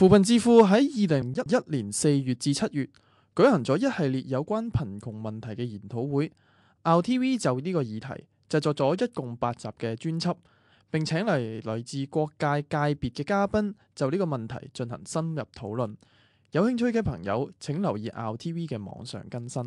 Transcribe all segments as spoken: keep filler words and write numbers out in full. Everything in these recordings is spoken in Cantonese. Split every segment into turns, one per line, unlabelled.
扶貧智庫喺二零一一年四月至七月舉行咗一系列有關貧窮問題嘅研討會。R T V 就呢個議題製作咗一共八集嘅專輯，並請嚟來自各界界別嘅嘉賓就呢個問題進行深入討論。有興趣嘅朋友請留意 R T V 嘅網上更新。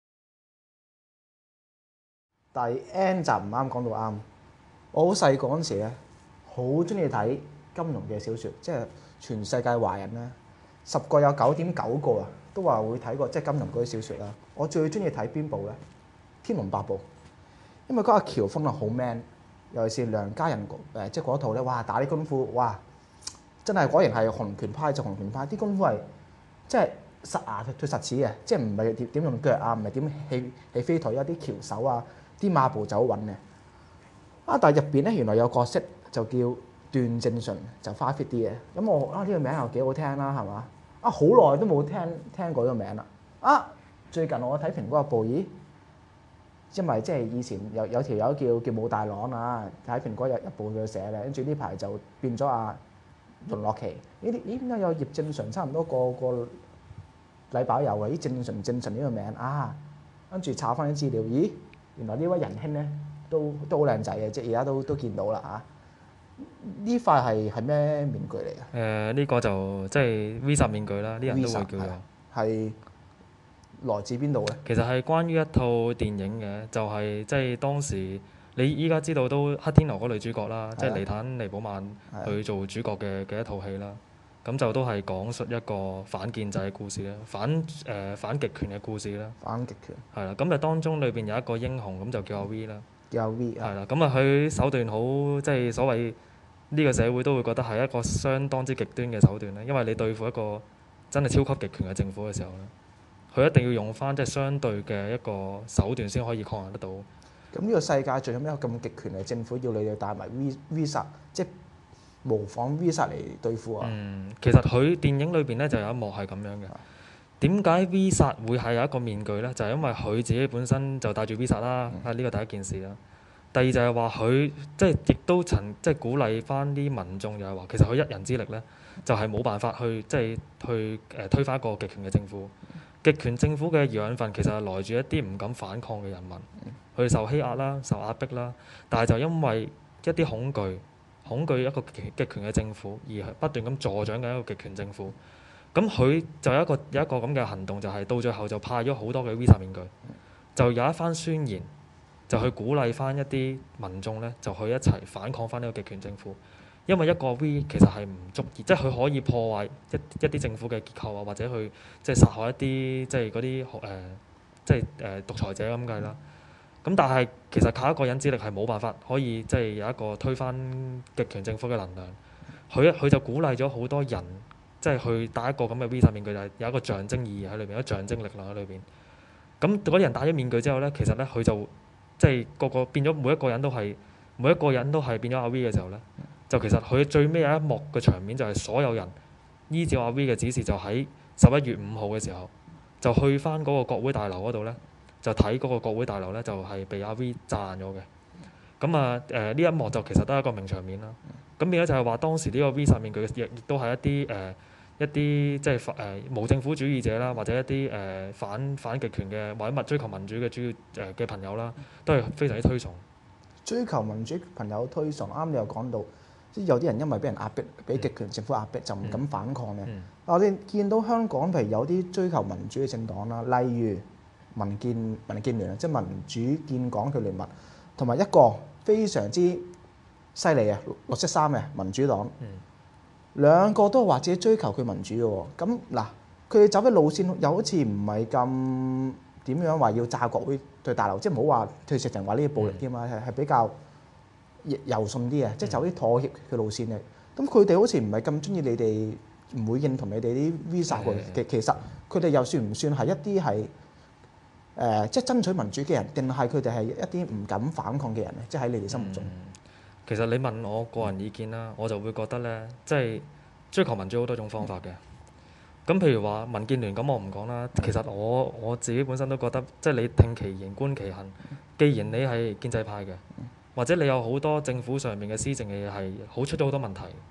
第 N 集唔啱講到啱，我好細個嗰陣時咧，好中意睇金庸嘅小説，即係全世界華人咧，十個有九點九個啊，都話會睇過即係金庸嗰啲小説啦。我最中意睇邊部咧？《天龍八部》，因為嗰個喬峯啊好 man，尤其是梁家仁誒，即係嗰套咧，哇打啲功夫，哇真係果然係洪拳派就洪拳派，啲功夫係即係實牙對實齒嘅，即係唔係點點用腳啊，唔係點起起飛腿啊，啲橋手啊。啲馬步走穩嘅啊！但係入邊咧，原來有角色就叫段正淳，就花 fit 啲嘅。咁我啊呢、呢個名又幾好聽啦，係嘛？啊好耐都冇聽聽過呢個名啦。啊最近我睇蘋果日報，咦？因為即係以前有有條友叫叫武大郎啊，喺蘋果日日報度寫嘅，跟住呢排就變咗阿容樂琪。呢啲咦點解有葉正淳？差唔多個個禮拜有嘅，咦正淳正淳呢個名啊？跟住查翻啲資料，咦？原來呢位仁兄咧都都好靚仔嘅，即係而家都都見到啦嚇。呢塊係係咩面具嚟嘅？
誒呢、呢個就即係 Visa 面具啦，啲人都會叫做。
係來自邊度咧？
其實係關於一套電影嘅，就係、是、即係當時你依家知道都黑天鵝嗰女主角啦，即係尼坦尼寶曼去做主角嘅嘅一套戲啦。咁就都係講述一個反建制嘅故事啦，反誒、呃、反極權嘅故事啦。
反極權。
係啦，咁就當中裏邊有一個英雄，咁就叫阿 V 啦。
叫阿 V 啊。
係啦，咁啊佢手段好，即係所謂呢個社會都會覺得係一個相當之極端嘅手段咧，因為你對付一個真係超級極權嘅政府嘅時候咧，佢一定要用翻即係相對嘅一個手段先可以抗衡得到。
咁呢個世界仲有咩咁極權嘅政府要你哋帶埋 V Visa，即係模仿 Visa 嚟對付啊？
嗯，其實佢電影裏邊咧就有一幕係咁樣嘅。點解 Visa 會係有一個面具咧？就係、是、因為佢自己本身就戴住 Visa 啦，啊呢個第一件事啦。第二就係話佢即係亦都曾即係鼓勵翻啲民眾，就係話其實佢一人之力咧就係、是、冇辦法去即係去誒推翻一個極權嘅政府。極權政府嘅養分其實係來自一啲唔敢反抗嘅人民，佢受欺壓啦、受壓迫啦，但係就因為一啲恐懼。恐懼一個極極權嘅政府，而係不斷咁助長緊一個極權政府。咁佢就有一個有一個咁嘅行動，就係、是、到最後就派咗好多嘅 Visa 面具，就有一番宣言，就去鼓勵翻一啲民眾咧，就去一齊反抗翻呢個極權政府。因為一個 V 其實係唔足以，即係佢可以破壞一一啲政府嘅結構啊，或者去即係殺害一啲即係嗰啲誒即係誒、呃、獨裁者咁計啦。咁但係其實靠一個人之力係冇辦法可以即係有一個推翻極權政府嘅能量。佢佢就鼓勵咗好多人，即係去戴一個咁嘅 Visa 面具，就係有一個象徵意義喺裏邊，有一個象徵力量喺裏邊。咁嗰啲人戴咗面具之後咧，其實咧佢就即係個個變咗每一個人都係每一個人都係變咗阿 V 嘅時候咧，就其實佢最尾有一幕嘅場面就係所有人依照阿 V 嘅指示，就喺十一月五號嘅時候就去翻嗰個國會大樓嗰度咧。就睇嗰個國會大樓咧，就係、是、被阿 V 炸爛咗嘅。咁啊誒呢一幕就其實都係一個名場面啦。咁變咗就係話當時呢個 Visa 面具亦亦都係一啲誒、呃、一啲即係誒、呃、無政府主義者啦，或者一啲誒、呃、反反極權嘅或者追求民主嘅主要誒嘅、呃、朋友啦，都係非常之推崇。
追求民主朋友推崇，啱你又講到，即係有啲人因為俾人壓迫，俾極權政府壓迫就唔敢反抗嘅。
嗯嗯、
我哋見到香港譬如有啲追求民主嘅政黨啦，例如民建民建聯啊，即係民主建港嘅聯盟，同埋一個非常之犀利嘅綠色衫嘅民主黨，嗯、兩個都話自己追求佢民主嘅喎。咁嗱，佢哋走嘅路線又好似唔係咁點樣話要炸國會對大樓，即係唔好話佢直情話呢啲暴力添嘛，係係、嗯、比較柔順啲嘅，即係走啲妥協嘅路線嘅。咁佢哋好似唔係咁中意你哋，唔會認同你哋啲 Visa 嘅。其、嗯、其實佢哋又算唔算係一啲係？誒、呃，即係爭取民主嘅人，定係佢哋係一啲唔敢反抗嘅人咧？即係喺你哋心目中、嗯。
其實你問我個人意見啦，我就會覺得咧，即係追求民主好多種方法嘅。咁譬如話民建聯咁，我唔講啦。其實我我自己本身都覺得，即係你聽其言觀其行。既然你係建制派嘅，或者你有好多政府上面嘅施政嘅嘢係好出咗好多問題，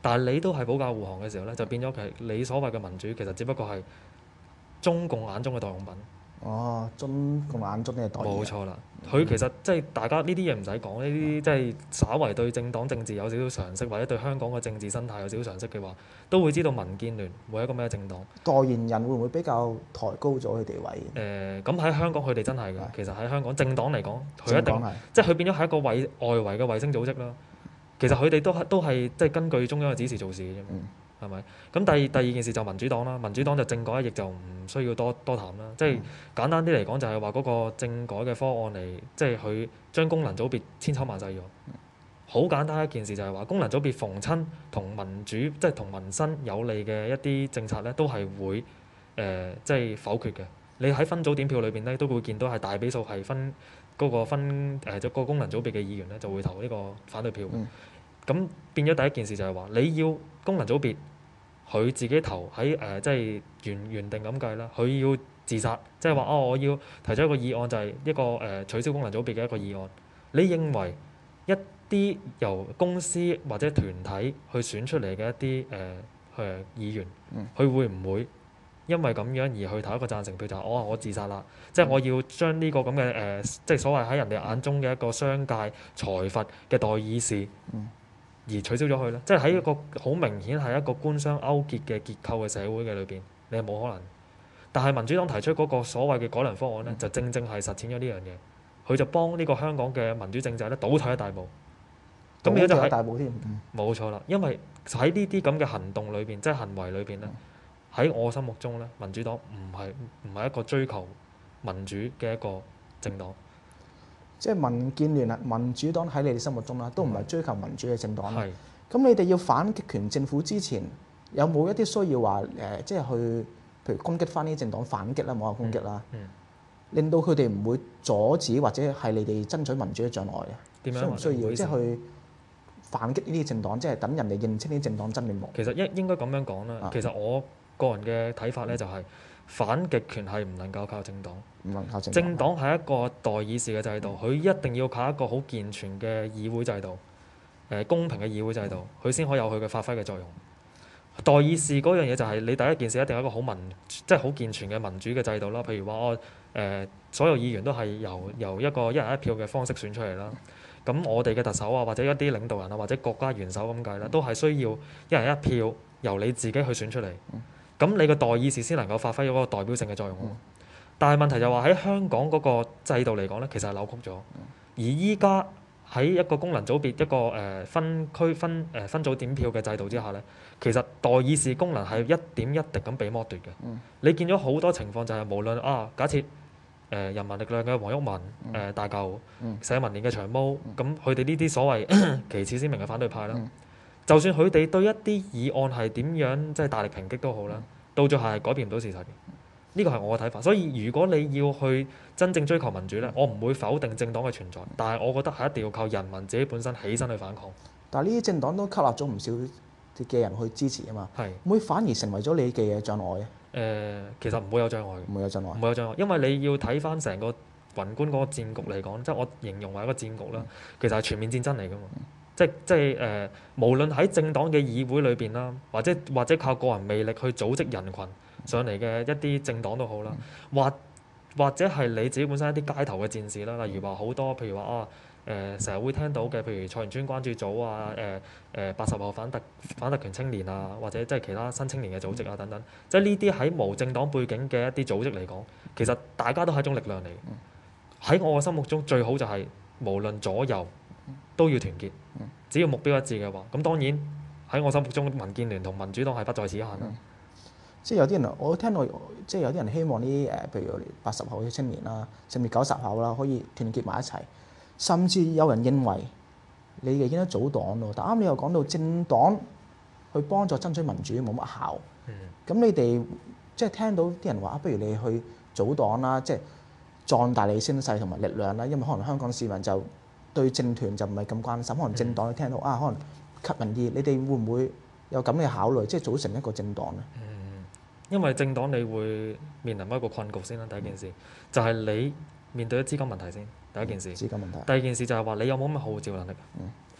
但係你都係保駕護航嘅時候咧，就變咗其實你所謂嘅民主其實只不過係中共眼中嘅代用品。
哦，中共眼中嘅代言人。
冇錯啦，佢其實即係大家呢啲嘢唔使講，呢啲即係稍為對政黨政治有少少常識，或者對香港嘅政治生態有少少常識嘅話，都會知道民建聯會係一個咩政黨。
代言人會唔會比較抬高咗佢地位？
誒咁喺香港佢哋真係㗎，
係
其實喺香港政黨嚟講，佢一定
政黨係
即係佢變咗係一個衛外圍嘅衛星組織啦。其實佢哋都係都係即係根據中央嘅指示做事嘅啫嘛。
嗯
係咪？咁第第二件事就民主黨啦，民主黨就政改一役就唔需要多多談啦。即係簡單啲嚟講，就係話嗰個政改嘅方案嚟，即係佢將功能組別千秋萬世咗。好簡單一件事就係話，功能組別逢親同民主即係同民生有利嘅一啲政策咧，都係會誒、呃、即係否決嘅。你喺分組點票裏邊咧，都會見到係大比數係分嗰個分誒即係個功能組別嘅議員咧，就會投呢個反對票。咁、嗯、變咗第一件事就係話，你要功能組別。佢自己投喺誒、呃，即係原原定咁計啦。佢要自殺，即係話哦，我要提出一個議案，就係、是、一個誒、呃、取消功能組別嘅一個議案。你認為一啲由公司或者團體去選出嚟嘅一啲誒誒議員，佢會唔會因為咁樣而去投一個贊成票？就係、是、哦，我自殺啦，即係我要將呢個咁嘅誒，即係所謂喺人哋眼中嘅一個商界財閥嘅代議士。嗯而取消咗佢咧，即係喺一個好明顯係一個官商勾結嘅結構嘅社會嘅裏邊，你係冇可能。但係民主黨提出嗰個所謂嘅改良方案咧，嗯、就正正係實踐咗呢樣嘢，佢就幫呢個香港嘅民主政制咧倒退一大步。咁而家就係
大步添，
冇錯啦，因為喺呢啲咁嘅行動裏邊，即係行為裏邊咧，喺、嗯、我心目中咧，民主黨唔係唔係一個追求民主嘅一個政黨。
即係民建聯啊，民主黨喺你哋心目中啦，都唔係追求民主嘅政黨。係、嗯。咁你哋要反極權政府之前，有冇一啲需要話誒、呃，即係去，譬如攻擊翻呢啲政黨反擊啦，冇話攻擊啦，嗯嗯、令到佢哋唔會阻止或者係你哋爭取民主嘅障礙嘅？點樣需唔需要即係去反擊呢啲政黨，即係等人哋認清呢啲政黨真面目？
其實應應該咁樣講啦。啊、其實我個人嘅睇法咧就係、是。反極權係唔能夠靠政黨，
唔能靠政黨。
政黨係一個代議士嘅制度，佢、嗯、一定要靠一個好健全嘅議會制度，誒、呃、公平嘅議會制度，佢先、嗯、可以有佢嘅發揮嘅作用。代議士嗰樣嘢就係你第一件事一定有一個好民，即係好健全嘅民主嘅制度啦。譬如話我誒所有議員都係由由一個一人一票嘅方式選出嚟啦。咁我哋嘅特首啊，或者一啲領導人啊，或者國家元首咁計啦，都係需要一人一票由你自己去選出嚟。嗯咁你個代議士先能夠發揮咗嗰個代表性嘅作用。嗯、但係問題就話喺香港嗰個制度嚟講咧，其實係扭曲咗。嗯、而依家喺一個功能組別一個誒、呃、分區分誒、呃、分組點票嘅制度之下咧，其實代議士功能係一點一滴咁被剝奪嘅。嗯、你見咗好多情況就係無論啊，假設誒、呃、人民力量嘅黃毓民誒、呃、大舊、嗯、社民連嘅長毛，咁佢哋呢啲所謂旗幟鮮明嘅反對派啦。嗯就算佢哋對一啲議案係點樣即係大力抨擊都好啦，到最後係改變唔到事實嘅。呢個係我嘅睇法。所以如果你要去真正追求民主咧，我唔會否定政黨嘅存在，但係我覺得係一定要靠人民自己本身起身去反抗。
但係呢啲政黨都吸納咗唔少嘅人去支持啊嘛，係唔會反而成為咗你嘅障礙嘅？誒、
呃，其實唔會有障礙嘅，
唔會有障礙，
唔會有障礙，因為你要睇翻成個宏觀嗰個戰局嚟講，即係我形容為一個戰局啦，其實係全面戰爭嚟㗎嘛。嗯即即係誒、呃，無論喺政黨嘅議會裏邊啦，或者或者靠個人魅力去組織人群上嚟嘅一啲政黨都好啦，或或者係你自己本身一啲街頭嘅戰士啦，例如話好多，譬如話啊誒，成、呃、日會聽到嘅，譬如菜園村關注組啊，誒誒八十後反特反特權青年啊，或者即係其他新青年嘅組織啊等等，即係呢啲喺無政黨背景嘅一啲組織嚟講，其實大家都係一種力量嚟。喺我嘅心目中，最好就係無論左右都要團結，只要目標一致嘅話，咁當然喺我心目中，民建聯同民主黨係不在此限啦、嗯。
即係有啲人，我聽到即係有啲人希望啲誒，譬如八十後嘅青年啦，甚至九十後啦，可以團結埋一齊。甚至有人認為你哋應該組黨咯，但啱你又講到政黨去幫助爭取民主冇乜效。咁、嗯、你哋即係聽到啲人話啊，不如你去組黨啦，即係壯大你聲勢同埋力量啦，因為可能香港市民就對政團就唔係咁關心，可能政黨你聽到、嗯、啊，可能吸引啲。你哋會唔會有咁嘅考慮，即係組成一個政黨咧？
嗯，因為政黨你會面臨一個困局先啦。第一件事、嗯、就係你面對咗資金問題先。第一件事。資金問題。第二件事就係話你有冇咁嘅號召能力？嗯、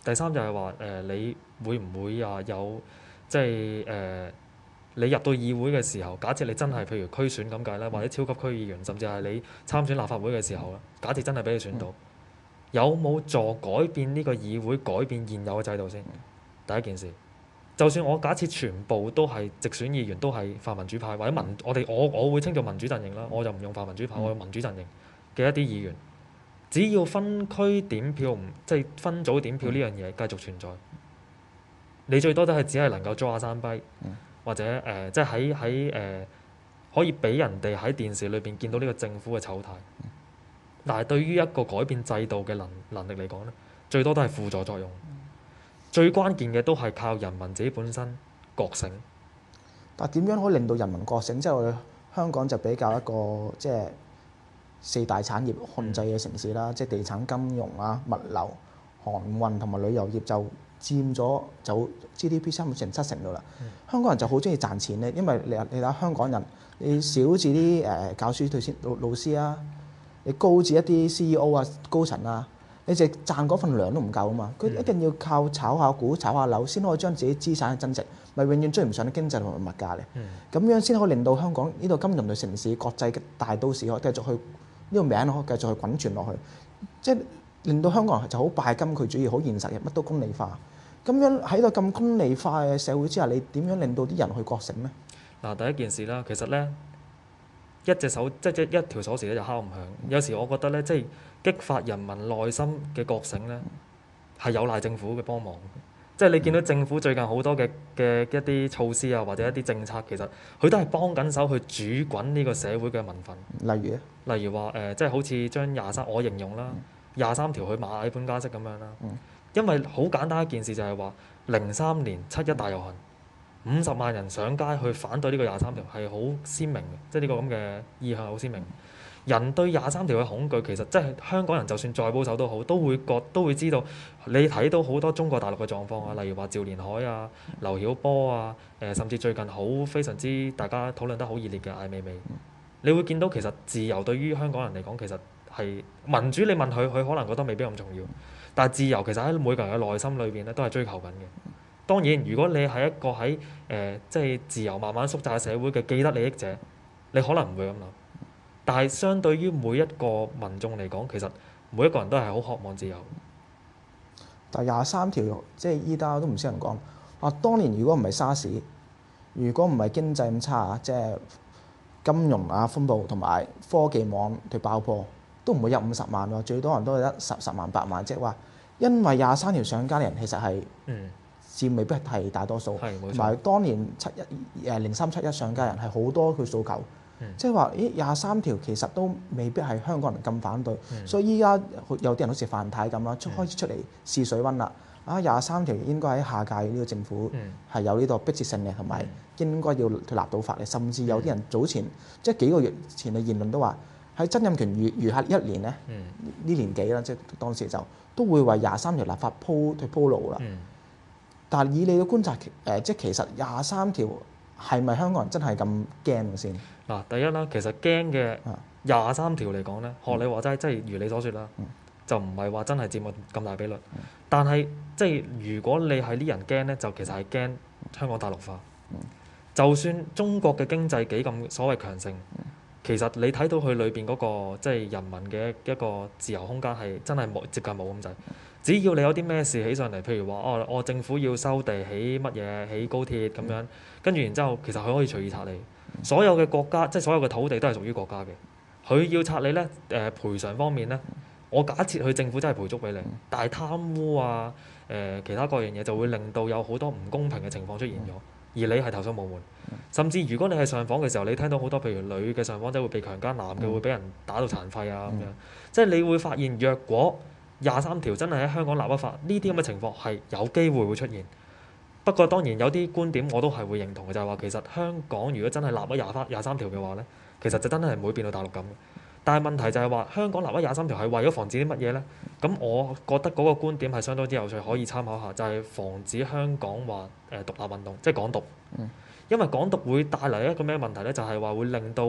第三就係話誒，你會唔會啊有即係誒、呃，你入到議會嘅時候，假設你真係譬如區選咁計啦，或者超級區議員，甚至係你參選立法會嘅時候啦，假設真係俾你選到，有冇助改變呢個議會改變現有嘅制度先？第一件事，就算我假設全部都係直選議員都係泛民主派或者民，我哋我我會稱做民主陣營啦，我就唔用泛民主派，我用民主陣營嘅一啲議員。只要分區點票唔即係分組點票呢樣嘢繼續存在，你最多都係只係能夠捉下山跛，或者誒、呃、即係喺喺誒可以俾人哋喺電視裏邊見到呢個政府嘅醜態。但係對於一個改變制度嘅能能力嚟講咧，最多都係輔助作用。最關鍵嘅都係靠人民自己本身覺醒。
但係點樣可以令到人民覺醒？即係我哋香港就比較一個即係四大產業控制嘅城市啦，即係地產、金融啊、物流、航運同埋旅遊業就佔咗就 G D P 差唔多成七成到啦。嗯、香港人就好中意賺錢咧，因為你你睇香港人，你少至啲誒教書退先老老師啊，你高至一啲 C E O 啊、高層啊，你淨係賺嗰份糧都唔夠啊嘛。佢一定要靠炒下股、炒下樓先可以將自己資產嘅增值，咪永遠追唔上啲經濟同埋物價咧。咁、嗯、樣先可以令到香港呢度金融類城市、國際嘅大都市可以繼續去。呢個名可以繼續去滾傳落去，即係令到香港人就好拜金佢主義，好現實嘅，乜都功利化。咁樣喺個咁功利化嘅社會之下，你點樣令到啲人去覺醒呢？
嗱，第一件事啦，其實咧一隻手即係一條鎖匙咧就敲唔響。有時我覺得咧，即係激發人民內心嘅覺醒咧，係有賴政府嘅幫忙。即係你見到政府最近好多嘅嘅一啲措施啊，或者一啲政策，其實佢都係幫緊手去煮滾呢個社會嘅民憤。
例如咧，
例如話誒、呃，即係好似將廿三，我形容啦，廿三條去螞蟻般加息咁樣啦。嗯、因為好簡單一件事就係話，零三年七一大遊行，五十萬人上街去反對呢個廿三條係好鮮明嘅，即係呢個咁嘅意向好鮮明。人對廿三條嘅恐懼，其實即係香港人就算再保守都好，都會覺都會知道。你睇到好多中國大陸嘅狀況啊，例如話趙連海啊、劉曉波啊，誒、呃、甚至最近好非常之大家討論得好熱烈嘅艾未未，你會見到其實自由對於香港人嚟講，其實係民主。你問佢，佢可能覺得未必咁重要，但係自由其實喺每個人嘅內心裏邊咧都係追求緊嘅。當然，如果你係一個喺誒、呃、即係自由慢慢縮窄嘅社會嘅既得利益者，你可能唔會咁諗。但係相對於每一個民眾嚟講，其實每一個人都係好渴望自由。
但係廿三條即係依家都唔少人講話，當年如果唔係沙士，如果唔係經濟咁差啊，即係金融啊風暴同埋科技網嘅爆破，都唔會有五十萬喎，最多人都係得十十萬八萬，即係話因為廿三條上街嘅人其實係佔未必係大多數，同埋、嗯、當年七一誒零三七一上街人係好多佢訴求。即係話，咦廿三條其實都未必係香港人咁反對，嗯、所以依家有啲人好似范太咁啦，出開始出嚟試水溫啦。啊廿三條應該喺下屆呢個政府係有呢個迫切性嘅，同埋應該要立到法嘅。甚至有啲人早前即係幾個月前嘅言論都話，喺曾蔭權餘餘下一年咧，呢、嗯、年幾啦，即係當時就都會為廿三條立法鋪去鋪路啦。嗯、但係以你嘅觀察，誒、呃、即係其實廿三條係咪香港人真係咁驚先？
嗱，第一啦，其實驚嘅廿三條嚟講咧，學你話齋，即係如你所說啦，嗯、就唔係話真係佔咁大比率。嗯、但係即係如果你係啲人驚咧，就其實係驚香港大陸化。嗯、就算中國嘅經濟幾咁所謂強盛，嗯、其實你睇到佢裏邊嗰個即係人民嘅一個自由空間係真係冇接近冇咁滯。只要你有啲咩事起上嚟，譬如話哦，我政府要收地起乜嘢，起高鐵咁樣，跟住然之後，其實佢可以隨意拆你。所有嘅國家，即係所有嘅土地都係屬於國家嘅。佢要拆你咧，誒、呃、賠償方面咧，我假設佢政府真係賠足俾你，但係貪污啊，誒、呃、其他各樣嘢就會令到有好多唔公平嘅情況出現咗，而你係投訴無門。甚至如果你係上訪嘅時候，你聽到好多譬如女嘅上訪者會被強姦，男嘅會俾人打到殘廢啊咁樣，即係你會發現，若果廿三條真係喺香港立一法，呢啲咁嘅情況係有機會會出現。不過當然有啲觀點我都係會認同嘅，就係話其實香港如果真係立咗廿三廿三條嘅話咧，其實就真係唔會變到大陸咁。但係問題就係話香港立咗廿三條係為咗防止啲乜嘢咧？咁我覺得嗰個觀點係相當之有趣，可以參考下，就係、是、防止香港話誒獨立運動，即係港獨。因為港獨會帶嚟一個咩問題咧？就係、是、話會令到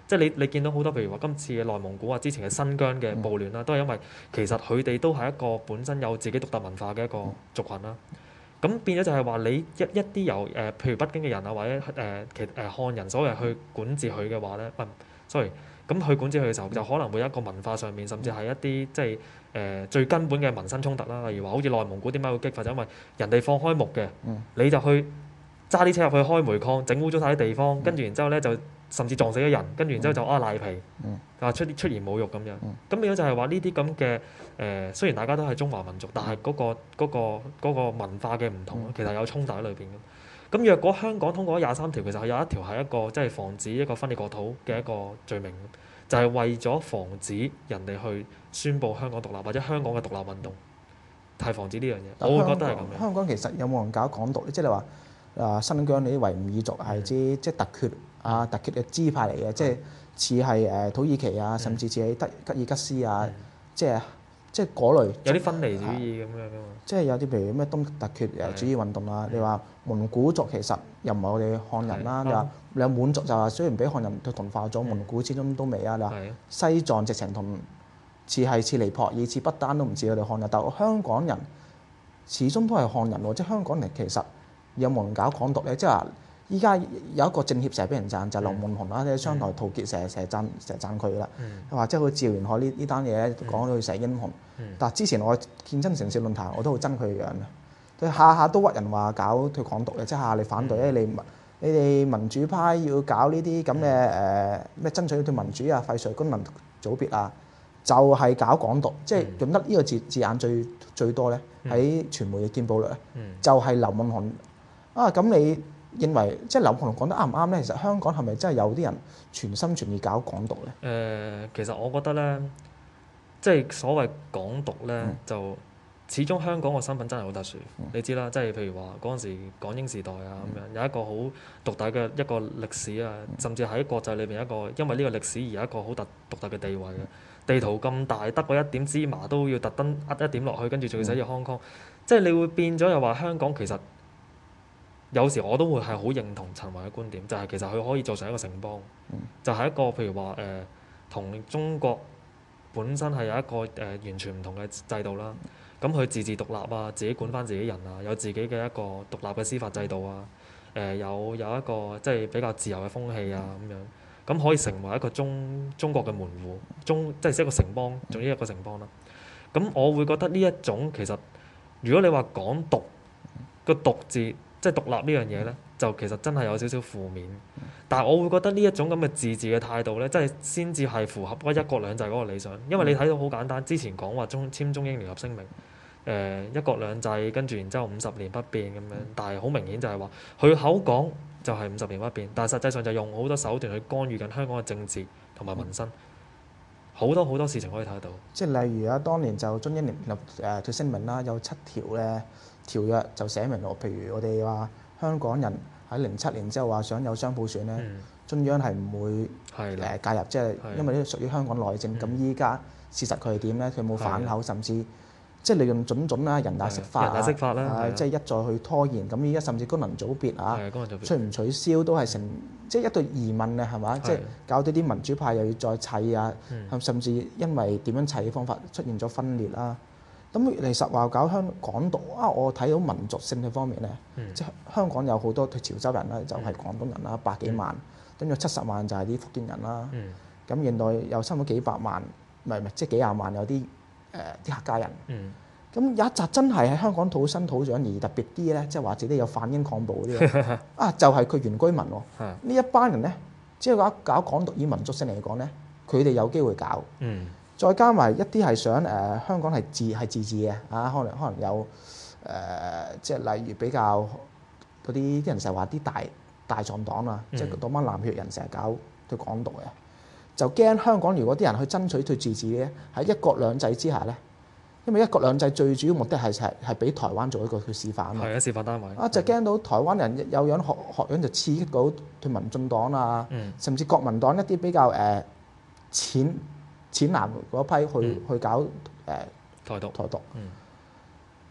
即係你你見到好多譬如話今次嘅內蒙古啊，之前嘅新疆嘅暴亂啦，都係因為其實佢哋都係一個本身有自己獨特文化嘅一個族群啦。咁變咗就係話你一一啲由誒、呃、譬如北京嘅人啊，或者誒、呃、其誒、呃、漢人所謂去管治佢嘅話咧，唔、呃、sorry，咁去管治佢嘅時候就可能會有一個文化上面，甚至係一啲即係誒、呃、最根本嘅民生衝突啦。例如話好似內蒙古點解會激發，就因為人哋放開木嘅，
嗯
你就去揸啲車入去開煤礦，整污糟晒啲地方，跟住然之後咧就甚至撞死咗人，跟住然之後就啊賴皮，
嗯
啊出啲出言侮辱咁樣。
嗯
咁變咗就係話呢啲咁嘅誒，雖然大家都係中華民族，但係嗰、個嗰、個嗰、個文化嘅唔同，
嗯
其實有衝突喺裏邊嘅。咁若果香港通過咗廿三條，其實係有一條係一個即係防止一個分裂國土嘅一個罪名，就係、是、為咗防止人哋去宣佈香港獨立或者香港嘅獨立運動，係防止呢樣嘢。
但
我會覺得係咁樣。
香香港其實有冇人搞港獨咧？即係你話啊，新疆你啲維吾爾族係
嗯
啲即係突厥啊，突厥嘅支派嚟嘅，即係似係誒土耳其啊，甚至似喺德吉爾吉斯啊，
嗯
即係即係嗰類。
有啲分離主義咁樣噶嘛。
即係有啲譬如咩東突厥誒主義運動啊，你話蒙古族其實又唔係我哋漢人啦，
係
你話你有滿族就話雖然俾漢人同化咗，
嗯
蒙古始終都未啊，你話
係啊，
西藏直情同似係似尼泊爾、似不丹都唔似佢哋漢人，但係香港人始終都係漢人喎，即係香港人其實有冇人搞港獨咧？即係話依家有一個政協成日俾人讚，就係劉夢熊啦，即係商台陶傑成日成日讚成日讚佢啦，
嗯
話即係佢趙元海呢呢單嘢咧講到佢成英雄。
嗯
但係之前我見真城市論壇，我都好憎佢嘅樣嘅，佢下下都屈人話搞佢港獨嘅，即係下下你反對咧，你民你哋民主派要搞呢啲咁嘅誒咩爭取對民主啊、廢除公民組別啊，就係搞港獨，即係用得呢個字字眼最最多咧，喺傳媒嘅見報率咧，
嗯
就係劉夢熊啊！咁你認為即係劉夢熊講得啱唔啱咧？其實香港係咪真係有啲人全心全意搞港獨咧？
誒、呃其實我覺得咧，即係所謂港獨咧，
嗯
就始終香港個身份真係好特殊。
嗯
你知啦，即係譬如話嗰陣時港英時代啊咁樣，有一個好獨特嘅一個歷史啊，甚至喺國際裏邊一個因為呢個歷史而有一個好特獨特嘅地位嘅。地圖咁大，得嗰一點芝麻都要特登呃一點落去，跟住仲要寫住 Hong Kong，即係你會變咗又話香港其實有時我都會係好認同陳雲嘅觀點，就係、其實佢可以做成一個城邦，
嗯
就係一個譬如話誒同中國本身係有一個誒、呃、完全唔同嘅制度啦。咁佢自治獨立啊，自己管翻自己人啊，有自己嘅一個獨立嘅司法制度啊，誒、呃、有有一個即係比較自由嘅風氣啊咁樣。咁可以成為一個中中國嘅門戶，中即係一個城邦，總之一個城邦啦。咁我會覺得呢一種其實，如果你話港獨個獨字，即係獨立呢樣嘢咧，就其實真係有少少負面。但係我會覺得呢一種咁嘅自治嘅態度咧，真係先至係符合嗰一國兩制嗰個理想。因為你睇到好簡單，之前講話中簽中英聯合聲明，誒、呃、一國兩制，跟住然之後五十年不變咁樣，但係好明顯就係話佢口講就係五十年不變，但係實際上就用好多手段去干預緊香港嘅政治同埋民生，好多好多事情可以睇得到。
即係例如啊，當年就中英聯合誒條聲明啦，有七條咧條約就寫明落，譬如我哋話香港人喺零七年之後話想有雙普選咧，
嗯，
中央係唔會
係啦，
誒介入，即係
係
因為呢啲屬於香港內政。咁依家事實佢係點咧？佢冇反口，甚至即係利用種種啦，人大釋法
人大釋法啦
啊，
係啊
即係一再去拖延。咁依家甚至功能組別啊，
係嗰個就
取唔取消都係成即係一對疑問啊，係嘛？即係搞到啲民主派又要再砌啊，
嗯
甚至因為點樣砌嘅方法出現咗分裂啦。咁其實話搞香港獨啊，我睇到民族性嘅方面咧，
嗯
即係香港有好多潮州人啦，就係廣東人啦，百幾萬，跟住七十萬就係啲福建人啦。
嗯
咁現代有差唔多幾百萬，唔係唔係，即係幾廿萬有啲誒啲客家人。
嗯
咁有一集真係喺香港土生土長而特別啲咧，即係話自己有反英抗暴嗰啲咧啊，就係、佢原居民喎。
係
呢一班人咧，即係搞搞港獨以民族性嚟講咧，佢哋有機會搞。
嗯
再加埋一啲係想誒、呃、香港係自係自治嘅啊，可能可能有誒、呃、即係例如比較嗰啲啲人成日話啲大大狀黨啊，
嗯
即係嗰班藍血人成日搞對港獨嘅，就驚香港如果啲人去爭取對自治咧，喺一國兩制之下咧，因為一國兩制最主要目的係係係俾台灣做一個佢示範啊嘛。
係啊，示範單位
啊，就驚到台灣人有樣學學樣就刺激到對民進黨啊，
嗯
甚至國民黨一啲比較誒、呃、淺淺藍嗰批去、
嗯
去搞誒、呃、
台獨
台獨。
嗯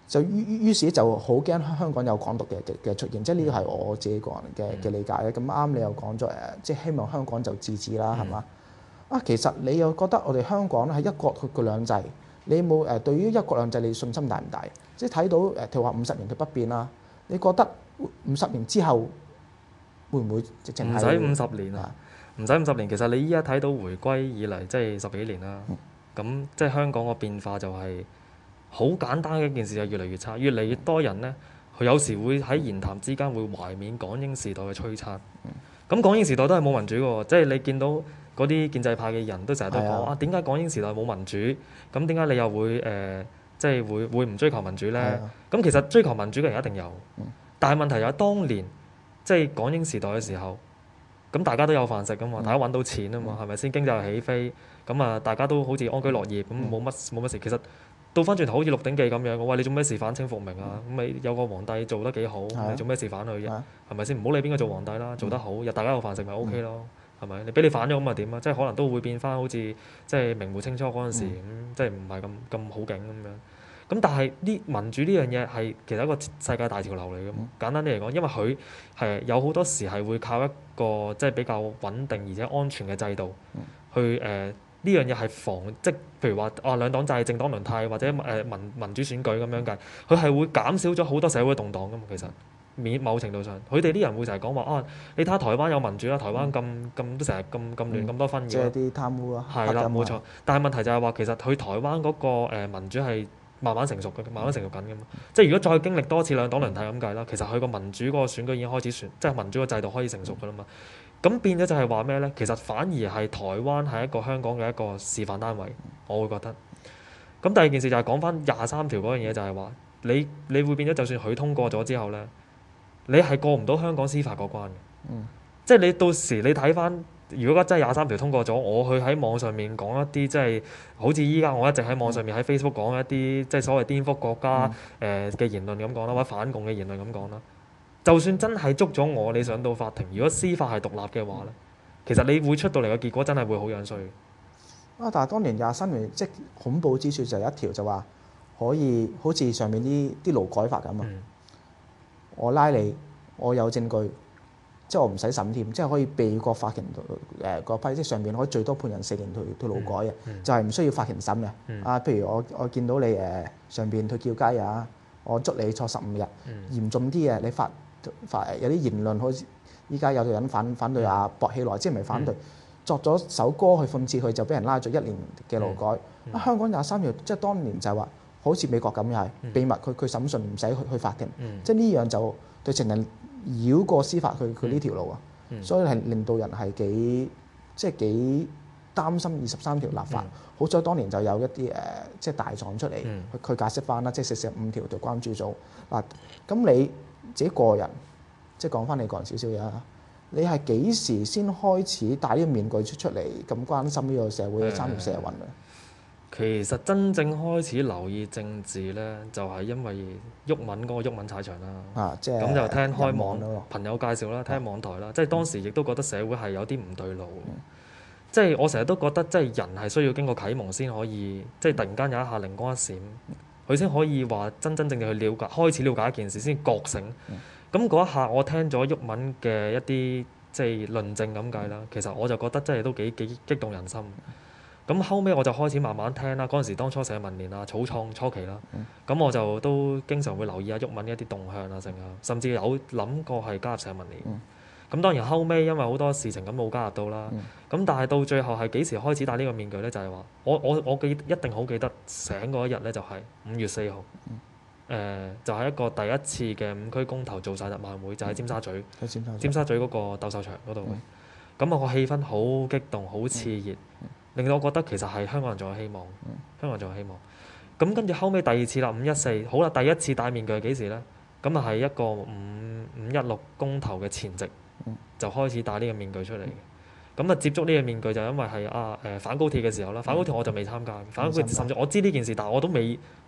就於於是就好驚香港有港獨嘅嘅嘅出現，即係呢個係我自己個人嘅嘅理解嘅。咁啱你又講咗誒，即係希望香港就自治啦，係嘛？啊，其實你又覺得我哋香港咧係一國個兩制，你有冇誒對於一國兩制你信心大唔大？即係睇到誒譬如話五十年嘅不變啦，你覺得五十年之後會唔會直情
唔使五十年啊？唔使五十年，其實你依家睇到回歸以嚟，即係十幾年啦。咁、嗯、即係香港個變化就係、是。好簡單嘅一件事就越嚟越差，越嚟越多人呢，佢有時會喺言談之間會懷緬港英時代嘅璀璨。咁、嗯、港英時代都係冇民主嘅喎，即係你見到嗰啲建制派嘅人都成日都講、嗯、啊，點解港英時代冇民主？咁點解你又會誒、呃，即係會會唔追求民主呢？咁、嗯、其實追求民主嘅人一定有，嗯、但係問題就係當年即係港英時代嘅時候，咁大家都有飯食㗎嘛，大家揾到錢啊嘛，係咪先？經濟又起飛，咁啊大家都好似安居樂業，咁冇乜冇乜事。其實倒翻轉頭好似《鹿鼎記》咁樣，我話你做咩事反清復明啊？咁咪、嗯、有個皇帝做得幾好，啊、你做咩事反佢啫？係咪先？唔好理邊個做皇帝啦，做得好，日大家有飯食咪 O K 咯，係咪、嗯？你俾你反咗咁咪點啊？即係可能都會變翻好似即係明末清初嗰陣時咁、嗯，即係唔係咁咁好景咁樣。咁但係呢民主呢樣嘢係其實一個世界大潮流嚟嘅。嗯、簡單啲嚟講，因為佢係有好多時係會靠一個即係比較穩定而且安全嘅制度去誒。呃呢樣嘢係防，即係譬如話啊兩黨制、政黨輪替或者誒民民主選舉咁樣計，佢係會減少咗好多社會動盪噶嘛。其實，某某程度上，佢哋啲人會成日講話啊，你睇下台灣有民主啦，台灣咁咁都成日咁咁亂咁多分嘅。即係啲貪污啊，係啦，冇錯。但係問題就係話其實佢台灣嗰個誒民主係慢慢成熟嘅，慢慢成熟緊嘅嘛。即係如果再經歷多次兩黨輪替咁計啦，其實佢個民主嗰個選舉已經開始選，即係民主個制度開始成熟噶啦嘛。咁變咗就係話咩咧？其實反而係台灣係一個香港嘅一個示範單位，我會覺得。咁第二件事就係講翻廿三條嗰樣嘢，就係話你你會變咗，就算佢通過咗之後咧，你係過唔到香港司法嗰關嘅。嗯。即係你到時你睇翻，如果真係廿三條通過咗，我去喺網上面講一啲即係好似依家我一直喺網上面喺 Facebook 講一啲即係所謂顛覆國家誒嘅言論咁講啦，或者反共嘅言論咁講啦。就算真係捉咗我，你上到法庭，如果司法係獨立嘅話咧，其實你會出到嚟嘅結果真係會好樣衰。
啊！但係當年廿三條即恐怖之處就係一條就話可以好似上面啲啲勞改法咁啊，嗯、我拉你，我有證據，即係我唔使審添，即係可以避過法庭誒嗰批，即係上面可以最多判人四年退退勞改嘅，嗯嗯、就係唔需要法庭審嘅。嗯、啊，譬如我我見到你誒、呃、上邊退叫雞啊，我捉你坐十五日，嗯、嚴重啲嘅你法。法有啲言論，好似依家有個人反反對阿薄熙來，即係唔係反對，嗯、作咗首歌去諷刺佢，就俾人拉咗一年嘅勞改。嗯嗯、啊，香港廿三條即係當年就係話，好似美國咁又係秘密，佢佢審訊唔使去去法庭，嗯、即係呢樣就對情人繞過司法佢佢呢條路啊，嗯、所以係令到人係幾即係幾擔心二十三條立法。嗯、好彩當年就有一啲誒、呃、即係大狀出嚟去佢解釋翻啦，即係四十五條對關注組嗱，咁、啊、你。自己個人，即係講翻你個人少少嘢啦。你係幾時先開始戴呢個面具出出嚟咁關心呢個社會嘅三條社運咧？
其實真正開始留意政治咧，就係、是、因為毓民嗰個毓民踩場啦。啊，即係咁就聽開網朋友介紹啦，聽網台啦。啊、即係當時亦都覺得社會係有啲唔對路。嗯、即係我成日都覺得，即係人係需要經過啟蒙先可以，即係突然間有一下靈光一閃。佢先可以話真真正正去了解，開始了解一件事先覺醒。咁嗰、嗯、一下，我聽咗毓民嘅一啲即係論證咁計啦。其實我就覺得真係都幾幾激動人心。咁後尾我就開始慢慢聽啦。嗰陣時當初社民連啊、草創初期啦，咁、嗯、我就都經常會留意下毓民一啲動向啊，成啊，甚至有諗過係加入社民連。嗯咁當然後尾因為好多事情咁冇加入到啦，咁、嗯、但係到最後係幾時開始戴呢個面具咧？就係、是、話我我我記一定好記得醒嗰一日咧，就係五月四號，誒、嗯呃、就係、是、一個第一次嘅五區公投做晒特晚會，就喺、是、尖沙咀，嗯、尖沙咀尖沙咀嗰個鬥獸場嗰度。咁啊、嗯、個氣氛好激動，好熾熱，嗯、令到我覺得其實係香港人仲有希望，嗯、香港人仲有希望。咁跟住後尾第二次啦，五一四好啦，第一次戴面具係幾時咧？咁啊係一個五五一六公投嘅前夕。就開始戴呢個面具出嚟嘅，咁啊接觸呢個面具就因為係啊誒反高鐵嘅時候啦，反高鐵我就未參加，反高鐵甚至我知呢件事，但係我都未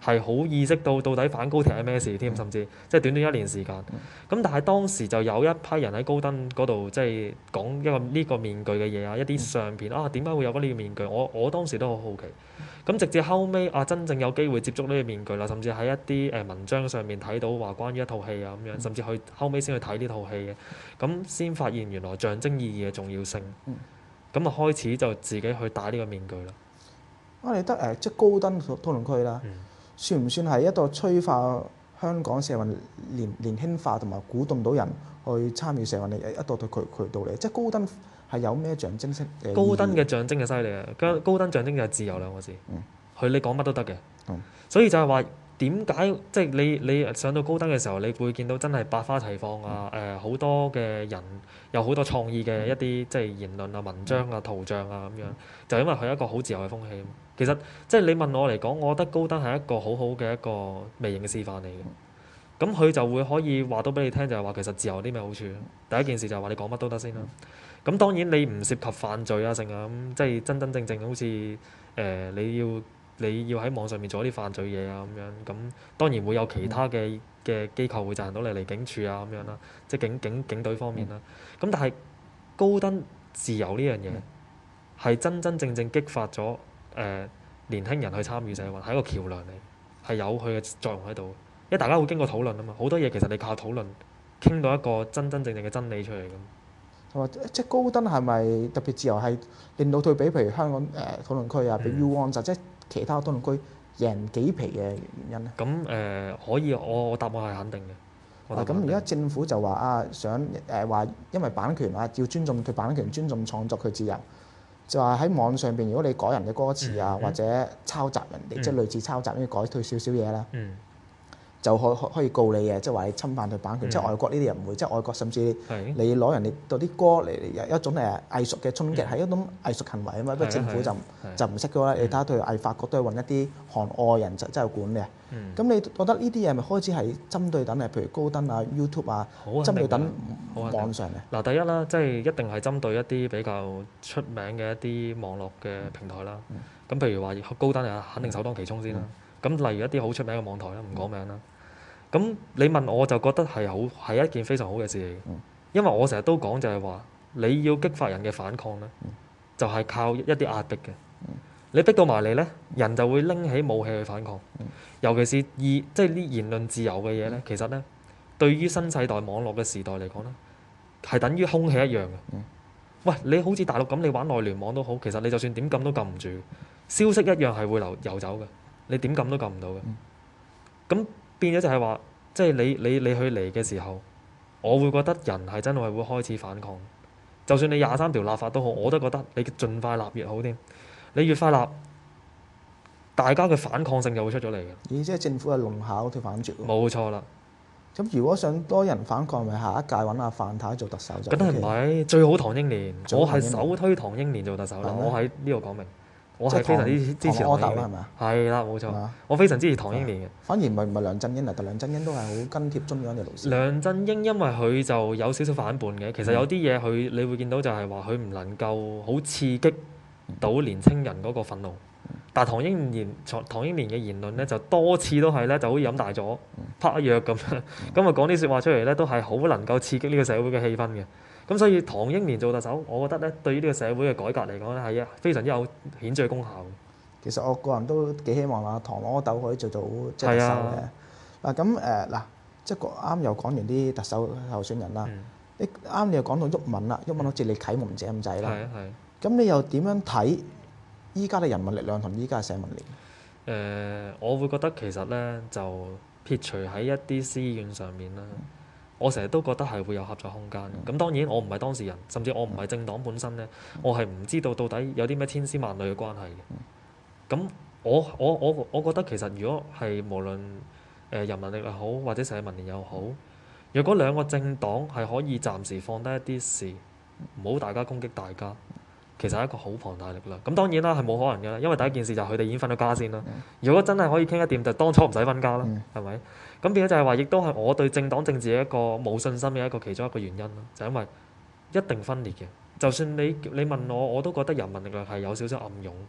係好意識到到底反高鐵係咩事添，甚至即係短短一年時間。咁但係當時就有一批人喺高登嗰度即係講一個呢個面具嘅嘢啊，一啲相片啊，點解會有嗰呢個面具？我我當時都好好奇。咁直至後尾啊，真正有機會接觸呢個面具啦，甚至喺一啲誒文章上面睇到話關於一套戲啊咁樣，甚至去後尾先去睇呢套戲嘅，咁先發現原來象徵意義嘅重要性。咁啊開始就自己去戴呢個面具啦。
我哋得誒即係高登討論區啦，
嗯、
算唔算係一個催化香港社運年年輕化同埋鼓動到人去參與社運嘅一個渠渠道嚟？即係高登係有咩象徵式嘅？
高登嘅象徵係犀利啊！高高登象徵就係自由兩個字，佢、嗯、你講乜都得嘅，
嗯、
所以就係話點解即係你你上到高登嘅時候，你會見到真係百花齊放啊！誒好、嗯呃、多嘅人有好多創意嘅一啲即係言論啊、文章啊、圖像啊咁樣，就因為佢係一個好自由嘅風氣。其實即係你問我嚟講，我覺得高登係一個好好嘅一個微型嘅示範嚟嘅。咁佢就會可以話到俾你聽，就係話其實自由有啲咩好處。第一件事就係話你講乜都得先啦。咁當然你唔涉及犯罪啊，成啊咁，即係真真正正好似誒、呃、你要你要喺網上面做一啲犯罪嘢啊咁樣。咁當然會有其他嘅嘅機構會賺到你嚟警署啊咁樣啦，即係警警警隊方面啦。咁但係高登自由呢樣嘢係真真正正激發咗誒、呃、年輕人去參與社運，係一個橋梁嚟，係有佢嘅作用喺度。因為大家會經過討論啊嘛，好多嘢其實你靠討論傾到一個真真正正嘅真理出嚟咁。
即係高登係咪特別自由係令到佢比譬如香港誒、呃、討論區啊，比 U One 就即係其他討論區贏幾皮嘅原因咧？
咁誒、呃、可以，我我答案係肯定嘅。
咁而家政府就話啊，想誒話、呃、因為版權啊，要尊重佢版權，尊重創作佢自由，就話喺網上邊，如果你改人嘅歌詞啊，嗯、或者抄襲人哋，嗯、即係類似抄襲，要改退少少嘢啦。嗯就可可以告你嘅，即係話你侵犯佢版權。嗯、即係外國呢啲人唔會，即係外國甚至你攞人哋嗰啲歌嚟有一種誒藝術嘅衝擊，係、嗯、一種藝術行為啊嘛。不過、嗯、政府就就唔識嘅啦。你睇下對藝發局都係揾一啲行外人就真係管嘅。咁、嗯、你覺得呢啲嘢係咪開始係針對等誒？譬如高登啊、YouTube 啊，針對等網上嘅？嗱，第一啦，
即係一定係針對一啲比較出名嘅一啲網絡嘅平台啦。咁、嗯、譬如話高登啊，肯定首當其衝先啦。咁、嗯、例如一啲好出名嘅網台啦，唔講名啦。咁你問我就覺得係好係一件非常好嘅事嚟嘅，因為我成日都講就係話你要激發人嘅反抗咧，就係靠一啲壓迫嘅。你逼到埋嚟咧，人就會拎起武器去反抗。尤其是以即係啲言論自由嘅嘢咧，其實咧對於新世代網絡嘅時代嚟講咧，係等於空氣一樣嘅。喂，你好似大陸咁，你玩內聯網都好，其實你就算點撳都撳唔住，消息一樣係會流遊走嘅，你點撳都撳唔到嘅。咁變咗就係話，即係你你你去嚟嘅時候，我會覺得人係真係會開始反抗。就算你廿三條立法都好，我都覺得你盡快立越好添。你越快立，大家嘅反抗性就會出咗嚟嘅。
咦？即係政府係弄巧脫反拙喎。
冇錯啦。
咁如果想多人反抗，咪下一屆揾阿范太做特首就。
咁都係唔係最好唐英年？我係首推唐英年做特首啦。我喺呢度講明。我係非常之支持唐英年，係啦，冇錯。我非常支持唐英年嘅。
反而唔係唔係梁振英啊，但梁振英都係好跟貼中央嘅路線。
梁振英因為佢就有少少反叛嘅，其實有啲嘢佢你會見到就係話佢唔能夠好刺激到年青人嗰個憤怒。但係唐英年唐英年嘅言論咧就多次都係咧就好似飲大咗拍一藥咁樣，咁啊講啲説話出嚟咧都係好能夠刺激呢個社會嘅氣氛嘅。咁所以唐英年做特首，我覺得咧對於呢個社會嘅改革嚟講咧係非常之有顯著功效。
其實我個人都幾希望啊，唐柯豆可以做到即係特首嘅。嗱咁誒嗱，即係啱又講完啲特首候選人啦。你啱你又講到毓民啦，毓民好似你啟蒙者咁滯啦。係啊係。咁你又點樣睇依家嘅人民力量同依家嘅社民連？
誒，我會覺得其實咧就撇除喺一啲私怨上面啦。我成日都覺得係會有合作空間。咁當然我唔係當事人，甚至我唔係政黨本身咧，我係唔知道到底有啲咩千絲萬縷嘅關係嘅。咁我我我我覺得其實如果係無論誒人民力量好或者社民連又好，若果兩個政黨係可以暫時放低一啲事，唔好大家攻擊大家，其實係一個好龐大力量。咁當然啦，係冇可能嘅，因為第一件事就係佢哋已經分咗家先啦。如果真係可以傾一掂，就當初唔使分家啦，係咪？咁變咗就係話，亦都係我對政黨政治嘅一個冇信心嘅一個其中一個原因咯，就係因為一定分裂嘅。就算你你問我，我都覺得人民力量係有少少暗湧，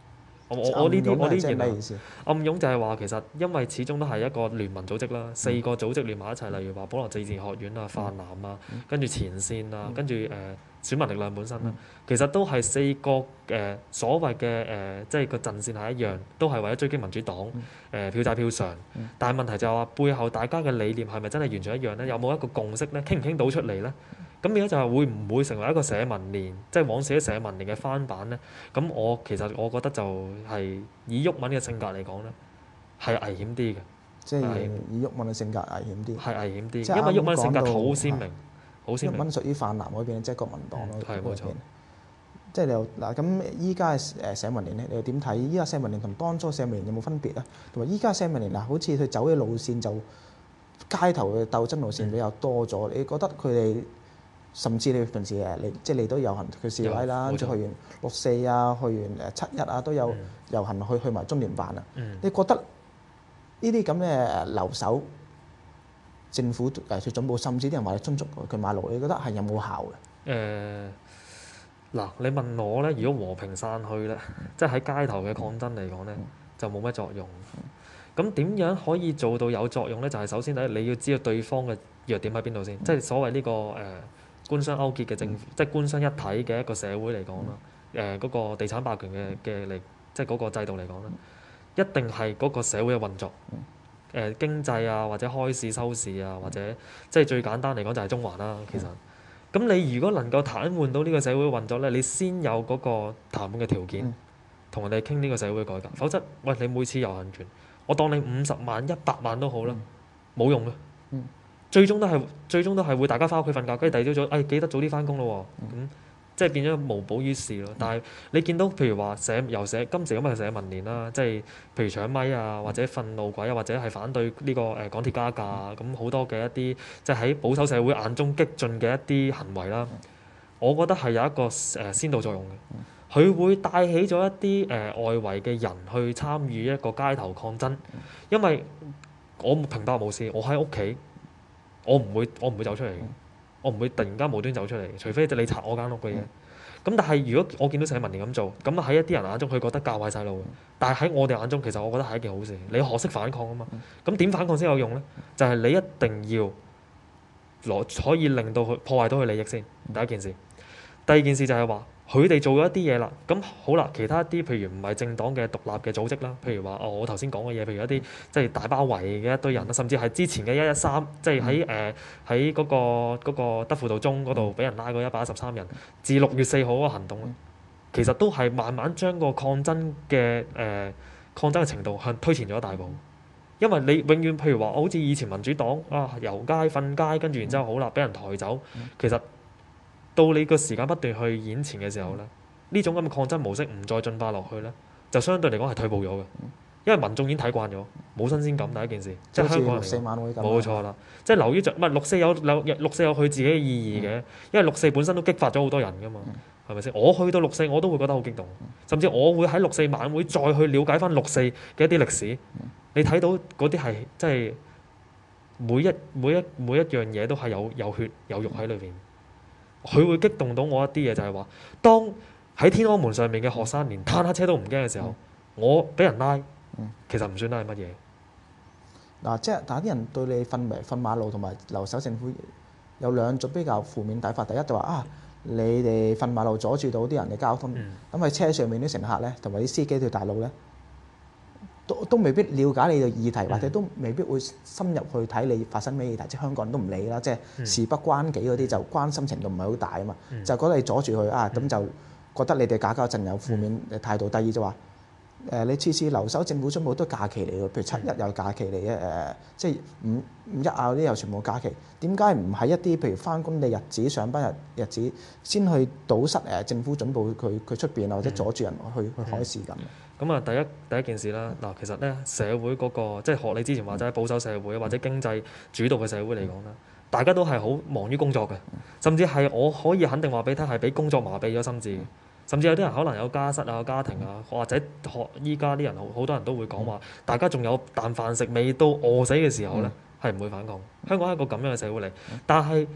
我我我呢啲我呢
即係
啲認為
咩意思？
暗湧就係話其實因為始終都係一個聯盟組織啦，四個組織聯埋一齊，例如話保羅自治學院啊、泛藍啊，跟住前線啊，跟住誒選民力量本身啦，其實都係四個誒、呃、所謂嘅誒、呃，即係個陣線係一樣，都係為咗追擊民主黨誒、呃、票債票償。但係問題就係話背後大家嘅理念係咪真係完全一樣咧？有冇一個共識咧？傾唔傾到出嚟咧？咁而家就係會唔會成為一個社民連，即係往時嘅社民連嘅翻版咧？咁我其實我覺得就係以毓民嘅性格嚟講咧，係危險啲嘅，
即係
係
以毓民嘅性格危險啲。
係危險啲，
即係
因為毓民
啱講到
性格好鮮明，好鮮明。
毓民屬於泛藍嗰邊，即係國民黨咯。
係冇錯。
即係你又嗱咁，依家誒社民連咧，你又點睇？依家社民連同當初社民連有冇分別啊？同埋依家社民連嗱，好似佢走嘅路線就街頭嘅鬥爭路線比較多咗。你覺得佢哋甚至你平時誒你即係你都遊行去示威啦，
有冇錯
即係去完六四啊，去完誒七一啊，都有
嗯
遊行去去埋中聯辦啊。
嗯
你覺得呢啲咁嘅誒留守政府誒去總部，甚至啲人話你衝足佢馬路，你覺得係有冇效嘅？
誒嗱、你問我咧，如果和平散去咧，即係喺街頭嘅抗爭嚟講咧，就冇乜作用。咁點樣可以做到有作用咧？就係、首先第一，你要知道對方嘅弱點喺邊度先，即係所謂呢、個誒、官商勾結嘅政府，即係官商一體嘅一個社會嚟講啦。誒嗰、個地產霸權嘅嘅嚟，即係嗰個制度嚟講啦，一定係嗰個社會嘅運作。誒、經濟啊，或者開市收市啊，或者即係最簡單嚟講就係中環啦。其實，咁你如果能夠癱瘓到呢個社會運作咧，你先有嗰個談判嘅條件，同人哋傾呢個社會改革。否則，喂，你每次遊行權，我當你五十萬、一百萬都好啦，冇用嘅。最終都係最終都係會大家翻屋企瞓覺，跟住第二朝早，誒記得早啲翻工咯喎。咁即係變咗無補於事咯。但係你見到譬如話社由社今時今日嘅社民連啦，即係譬如搶咪啊，或者憤怒鬼啊，或者係反對呢個誒港鐵加價啊，咁好多嘅一啲即係喺保守社會眼中激進嘅一啲行為啦，我覺得係有一個誒先導作用嘅。佢會帶起咗一啲誒、呃、外圍嘅人去參與一個街頭抗爭，因為我平白無事，我喺屋企，我唔會我唔會走出嚟嘅。我唔會突然間無端走出嚟，除非你拆我間屋嘅嘢。咁但係如果我見到社民連咁做，咁喺一啲人眼中佢覺得教壞細路嘅，但係喺我哋眼中其實我覺得係一件好事。你學識反抗啊嘛。咁點反抗先有用咧？就係、你一定要攞可以令到佢破壞到佢利益先。第一件事，第二件事就係話佢哋做咗一啲嘢啦。咁好啦，其他一啲譬如唔係政黨嘅獨立嘅組織啦，譬如話哦，我頭先講嘅嘢，譬如一啲即係大包圍嘅一堆人啦，甚至係之前嘅一一三，即係喺誒喺嗰個嗰、個德輔道中嗰度俾人拉過一百一十三人，自六月四號嗰個行動咧，其實都係慢慢將個抗爭嘅誒、呃、抗爭嘅程度向推前咗一大步。因為你永遠譬如話，好似以前民主黨啊遊街瞓街，跟住然之後好啦，俾人抬走，其實到你個時間不斷去演前嘅時候咧，呢種咁嘅抗爭模式唔再進化落去咧，就相對嚟講係退步咗嘅。因為民眾已經睇慣咗，冇新鮮感。第一件事，即係香港人
六四晚會咁。
冇錯啦，即係留於着唔係六四有六六四有佢自己嘅意義嘅，因為六四本身都激發咗好多人噶嘛，係咪先？我去到六四我都會覺得好激動，甚至我會喺六四晚會再去了解翻六四嘅一啲歷史。你睇到嗰啲係即係每一每一每一樣嘢都係有有血有肉喺裏邊。佢會激動到我一啲嘢，就係話，當喺天安門上面嘅學生連坦克車都唔驚嘅時候，我俾人拉，其實唔算得係乜嘢。
嗱，即係但係啲人對你瞓埋瞓馬路同埋留守政府有兩種比較負面睇法。第一就話啊，你哋瞓馬路阻住到啲人嘅交通，咁喺、嗯、車上面啲乘客咧，同埋啲司機對大路咧，都都未必了解你嘅議題，或者都未必會深入去睇你發生咩議題。即係香港人都唔理啦，即係事不關己嗰啲就關心程度唔係好大啊嘛，嗯、就覺得你阻住佢啊，咁就覺得你哋假交陣有負面嘅態度。第二就話。誒、呃，你次次留守政府總部都假期嚟嘅，譬如七一又假期嚟嘅，誒、呃，即係五五一啊嗰啲又全部假期。點解唔係一啲譬如翻工嘅日子、上班日日子，先去堵塞誒政府總部佢佢出邊啊，或者阻住人去、嗯、去開市咁？咁
啊、嗯，第一第一件事啦，嗱，其實咧社會嗰、嗰個即係學你之前話齋保守社會或者經濟主導嘅社會嚟講啦，大家都係好忙於工作嘅，甚至係我可以肯定話俾你聽係俾工作麻痹咗心智。甚至有啲人可能有家室啊、家庭啊，或者學依家啲人好好多人都會講話，大家仲有啖飯食，未到餓死嘅時候咧，係唔會反抗。香港係一個咁樣嘅社會嚟，但係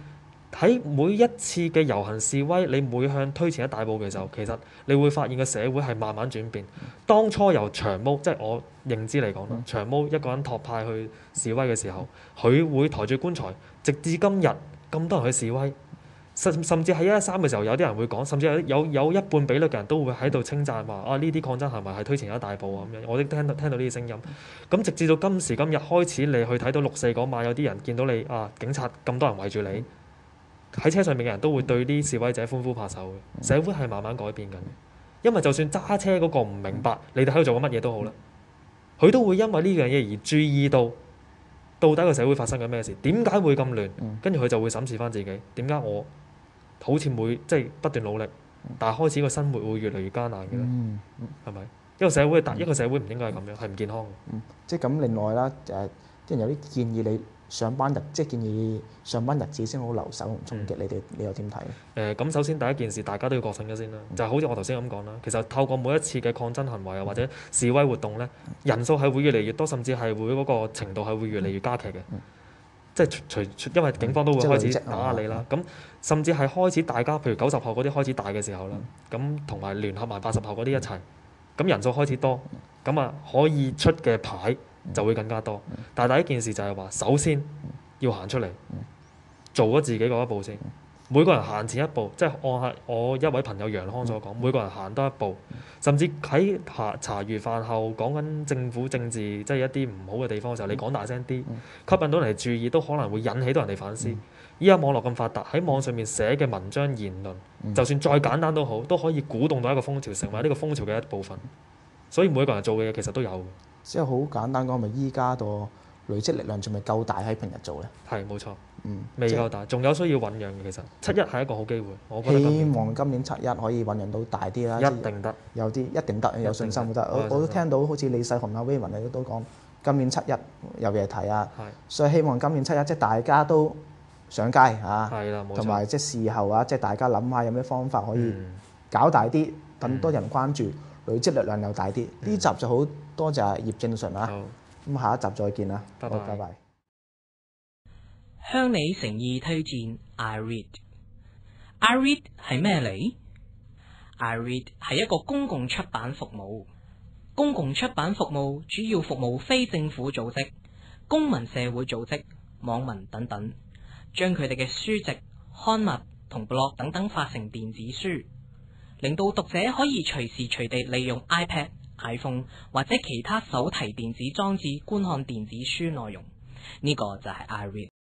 喺每一次嘅遊行示威，你每向推前一大步嘅時候，其實你會發現個社會係慢慢轉變。當初由長毛，即係我認知嚟講啦，長毛一個人托派去示威嘅時候，佢會抬住棺材，直至今日咁多人去示威，甚甚至喺一一三嘅時候，有啲人會講，甚至有有有一半比率嘅人都會喺度稱讚話啊，呢啲抗爭係咪係推前一大步啊咁樣？我都聽到聽到呢啲聲音。咁直至到今時今日開始，你去睇到六四嗰晚，有啲人見到你啊，警察咁多人圍住你。喺車上面嘅人都會對啲示威者歡呼拍手嘅，社會係慢慢改變緊。因為就算揸車嗰個唔明白你哋喺度做緊乜嘢都好啦，佢都會因為呢樣嘢而注意到到底個社會發生緊咩事，點解會咁亂，跟住佢就會審視翻自己，點解我好似每即係不斷努力，但係開始個生活會越嚟越艱難嘅咧，係咪？一個社會一個社會唔應該係咁樣，係唔健康嘅。
嗯，即係咁。另外啦，誒，啲人有啲建議你上班日，即係建議上班日子先好留守同衝擊，你哋你又點睇咧？
誒咁、呃、首先第一件事大家都要覺醒咗先啦，嗯、就係好似我頭先咁講啦，其實透過每一次嘅抗爭行為啊或者示威活動咧，人數係會越嚟越多，甚至係會嗰個程度係會越嚟越加劇嘅。嗯、即係隨隨因為警方都會開始打壓你啦，咁、嗯、甚至係開始大家譬如九十後嗰啲開始大嘅時候啦，咁同埋聯合埋八十後嗰啲一齊，咁人數開始多，咁啊可以出嘅牌就會更加多。但係第一件事就係話，首先要行出嚟，做咗自己嗰一步先。每個人行前一步，即係按下我一位朋友楊康所講，每個人行多一步，甚至喺茶茶餘飯後講緊政府政治，即係一啲唔好嘅地方嘅時候，你講大聲啲，吸引到人哋注意，都可能會引起到人哋反思。依家網絡咁發達，喺網上面寫嘅文章言論，就算再簡單都好，都可以鼓動到一個風潮，成為呢個風潮嘅一部分。所以每個人做嘅嘢其實都有。
即係好簡單講，咪依家個累積力量仲未夠大喺平日做咧？係
冇錯，
嗯，
未夠大，仲有需要醖釀嘅。其實七一係一個好機會，我覺得
希望今年七一可以醖釀到大啲啦。
一定得，
有啲一定得，有信心得。我我都聽到好似李世雄啊、威文你都講今年七一有嘢睇啊，所以希望今年七一即係大家都上街啊，同埋即係事後啊，即係大家諗下有咩方法可以搞大啲，等多人關注。累積力量又大啲，呢、嗯、集就好多謝葉正淳啊，咁好下一集再見啦，拜拜。好，拜拜。
向你誠意推薦 iRead。iRead 係咩嚟？iRead 係一個公共出版服務，公共出版服務主要服務非政府組織、公民社會組織、網民等等，將佢哋嘅書籍、刊物同 blog 等等發成電子書。令到讀者可以隨時隨地利用 iPad、iPhone 或者其他手提電子裝置觀看電子書內容，呢、這個就係 iRead。